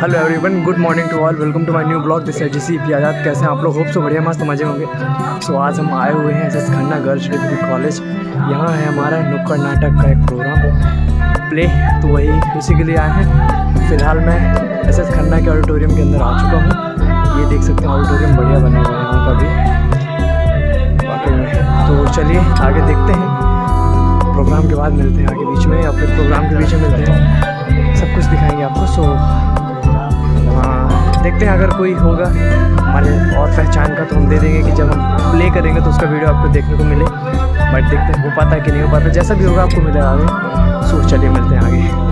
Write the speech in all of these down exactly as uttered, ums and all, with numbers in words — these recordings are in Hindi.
Hello everyone, good morning to all, welcome to my new blog. This G C Azad. कैसे हैं आप लोग? होप सो बढ़िया मस्त मजे होंगे। सो so, आज हम आए हुए हैं S S Khanna girls degree college. यहाँ है हमारा नुक्कड़ नाटक का एक प्रोग्राम प्ले, तो वही उसी के लिए आए हैं। फिलहाल मैं एस एस खन्ना के ऑडिटोरियम के अंदर आ चुका हूँ। ये देख सकते हैं ऑडिटोरियम बढ़िया बना हुआ है यहाँ का भी वाकई में। तो चलिए आगे देखते हैं, प्रोग्राम के बाद मिलते हैं आगे बीच में, या फिर प्रोग्राम के बीच में मिलते हैं, सब कुछ दिखाएंगे आपको। सो हाँ, देखते हैं अगर कोई होगा हमारे और पहचान का तो हम दे देंगे कि जब हम प्ले करेंगे तो उसका वीडियो आपको देखने को मिले। बट देखते हैं हो पाता है कि नहीं हो पाता, जैसा भी होगा आपको मिलेगा आगे। सो चलिए मिलते हैं आगे।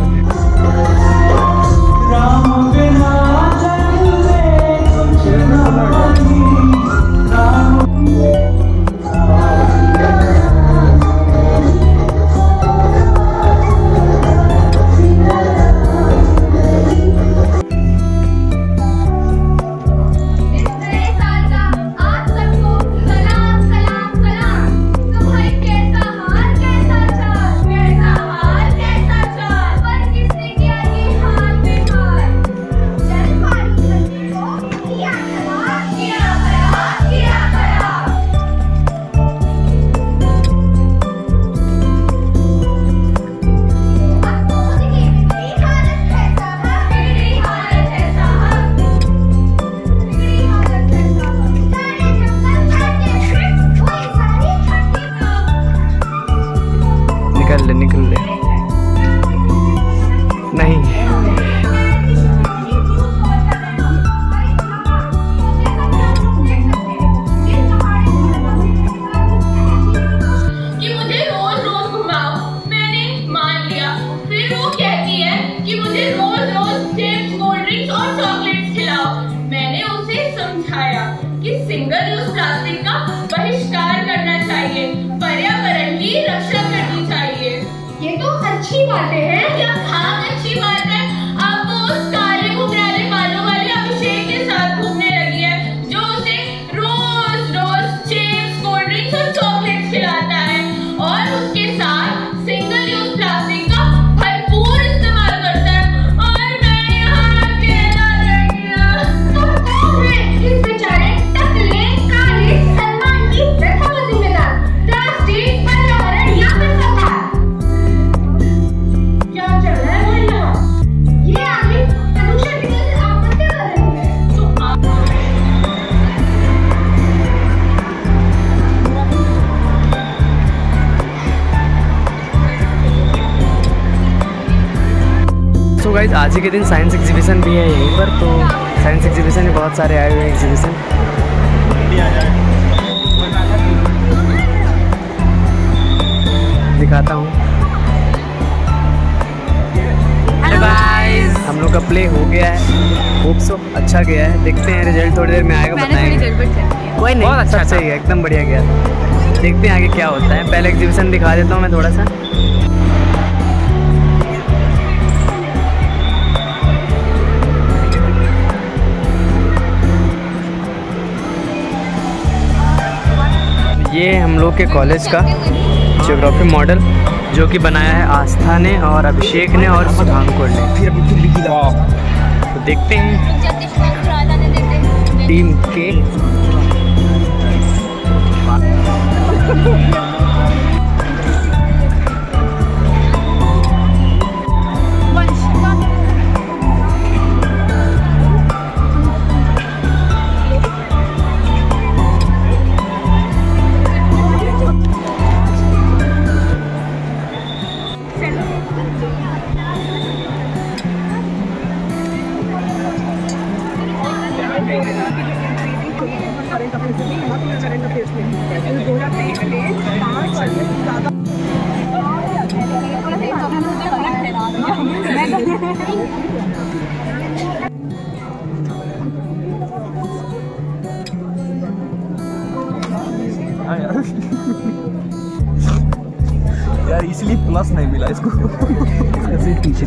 निकल ले निकल ले नहीं कि मुझे रोज रोज घुमाओ। मैंने मान लिया। फिर वो कहती है कि मुझे रोज रोज चिप्स, कोल्ड ड्रिंक्स और चॉकलेट्स खिलाओ। मैंने उसे समझाया कि सिंगल यूज प्लास्टिक का बहिष्कार करना चाहिए, पर्यावरण की रक्षा करनी चाहिए। ये तो अच्छी बातें हैं। क्या हाँ अच्छी बात है। अब वो उस काले घुंघराले बालों वाले अभिषेक के साथ घूमने लगी है, जो उसे रोज रोज चिप्स, कोल्ड ड्रिंक्स और चॉकलेट्स खिलाता है और उसके साथ सिंगल यूज प्लास्टिक का भरपूर इस्तेमाल करता है। और मैं यहाँ अकेला रह गया। तो कौन है इस बेचारे टकले काले सलमान की व्यथा का जिम्मेदार? प्लास्टिक, पर्यावरण या फिर सरकार? क्या चल रहा है भाई यहाँ? ये आदमी प्रदूषण की वजह से आत्महत्या कर रहे हैं। तो आप सो गाइज आज ही के दिन साइंस एग्जीबिशन भी है यहीं पर। तो साइंस एग्जीबिशन में बहुत सारे आए हुए हैं एग्जीबिशन। दिखाता हूँ। हेलो गाइस, हम लोग का प्ले हो गया है। होप सो अच्छा गया है। देखते हैं रिजल्ट थोड़ी देर में आएगा, बताएंगे। कोई नहीं, बहुत अच्छा सही है, एकदम बढ़िया गया। देखते हैं आगे क्या होता है। पहले एग्जीबिशन दिखा देता हूँ मैं थोड़ा सा। ये हम लोग के कॉलेज का ज्योग्राफी मॉडल जो कि बनाया है आस्था ने और अभिषेक ने और सुधांकुर ने। फिर तो देखते हैं टीम के यार इसलिए प्लस नहीं मिला इसको। इसका सीट पीछे।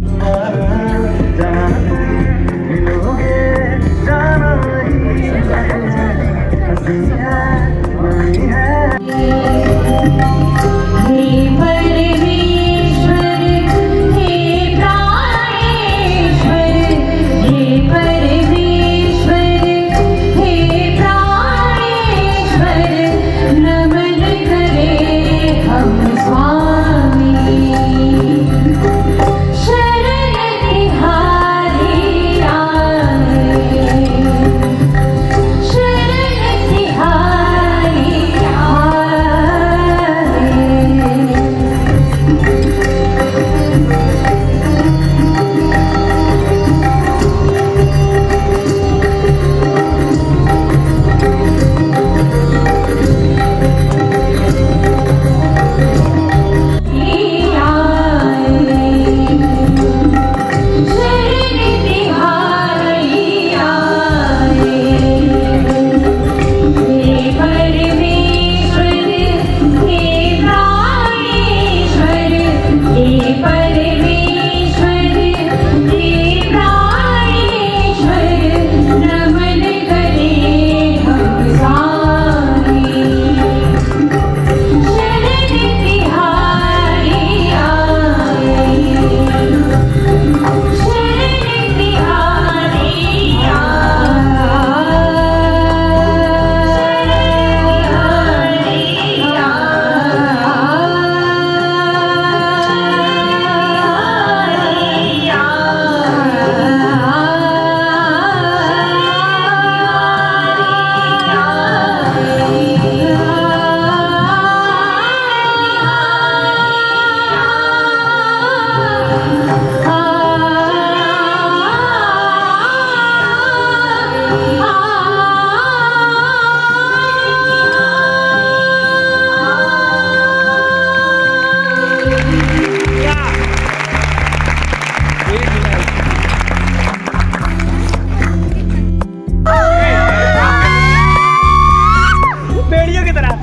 हे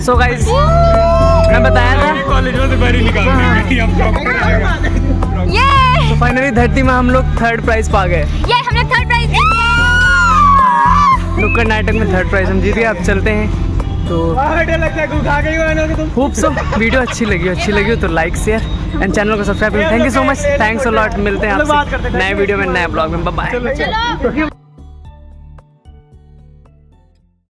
सो गाइस मैं बताया था कॉलेज में से बड़ी निकालते हैं। ये तो फाइनली धरती में हम लोग थर्ड प्राइज पा गए। ये हम लोग थर्ड प्राइज नुक्कड़ नाटक में थर्ड प्राइज हम जीत गए। अब चलते हैं। तो होप सो वीडियो अच्छी लगी अच्छी लगी हो तो लाइक शेयर एंड चैनल को सब्सक्राइब करें। Thank you so much, thanks a lot. मिलते हैं आपसे नए वीडियो में नए ब्लॉग में। Bye bye.